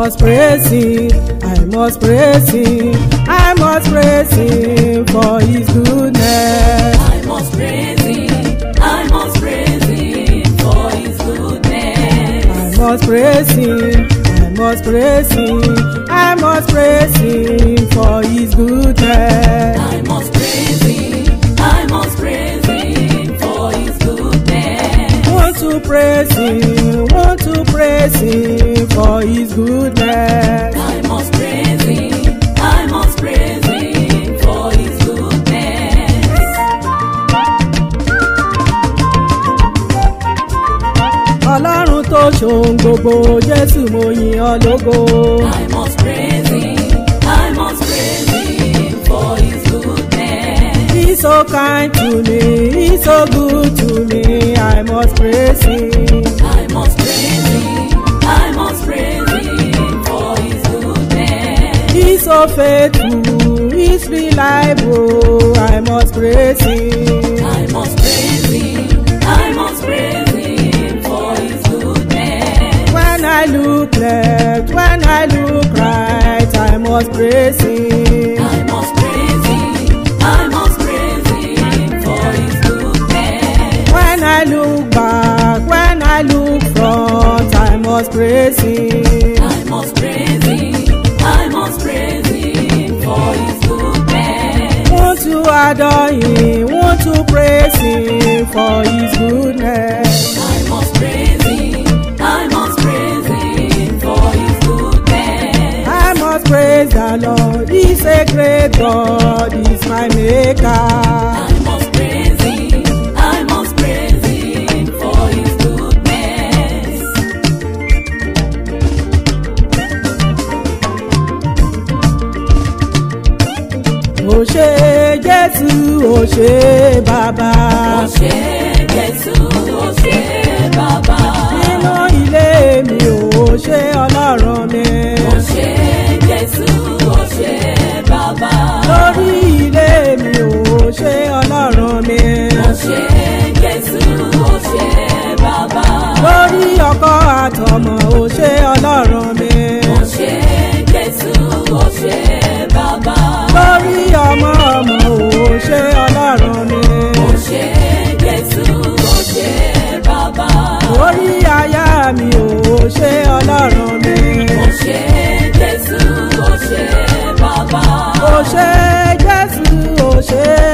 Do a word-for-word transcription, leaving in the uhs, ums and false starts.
must praise him, I must praise him, I must praise him for his goodness. I must praise him, I must praise him for his goodness. I must praise him, I must praise him, I must praise him for his goodness. I must praise him, I must praise him for his goodness. Want to praise him, want to praise him for his goodness. I must praise him, I must praise him for his goodness. Ọlọ́run tó ṣohun gbogbo, Jésù mo yìn ọ́ lógo. I must praise him, I must praise him for his goodness. He's so kind to me, he's so good to me, I must praise him. I must praise him, I must praise him for his goodness. He's so faithful, he's reliable, I must praise him. I must praise him, I must praise him for his goodness. When I look left, when I look right, I must praise him. I must praise him, I must praise him for his goodness. When I look back, when I look front, I must praise him. I must praise him, I must praise him for his goodness. Want to adore him, want to praise him for his goodness. I must praise him, I must praise him for his goodness. I must praise the Lord, he's a great God, he's my maker. I must praise him, I must praise him for his goodness. Ó ṣé Jésù, ó ṣé Bàbá. Ó ṣé Jésù, ó ṣé Bàbá. Nínú ilé mi, ó ṣé Ọlọ́run mi. Ó ṣé Jésù, ó ṣé Bàbá. Lórí ilé mi, ó ṣé Ọlọ́run mi. Ó ṣé Jésù, ó ṣé Bàbá. Lórí ọkọ àtọmọ, ó ṣé Ọlọ́run mi. Ó ṣé Jésù, ó ṣé Bàbá. Lórí ọmọ ọmọ, ó ṣé Ọlọ́run mi. Ó ṣé Jésù, ó ṣé Bàbá. Lórí aya mi, ó ṣé Ọlọ́run mi. Ó ṣé Jésù, ó ṣé Bàbá. Ó ṣé Jésù, ó ṣé